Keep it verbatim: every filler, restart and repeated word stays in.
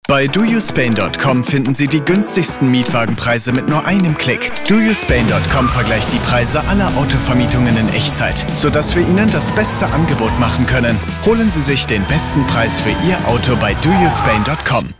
Bei do you spain punkt com finden Sie die günstigsten Mietwagenpreise mit nur einem Klick. do you spain punkt com vergleicht die Preise aller Autovermietungen in Echtzeit, sodass wir Ihnen das beste Angebot machen können. Holen Sie sich den besten Preis für Ihr Auto bei do you spain punkt com.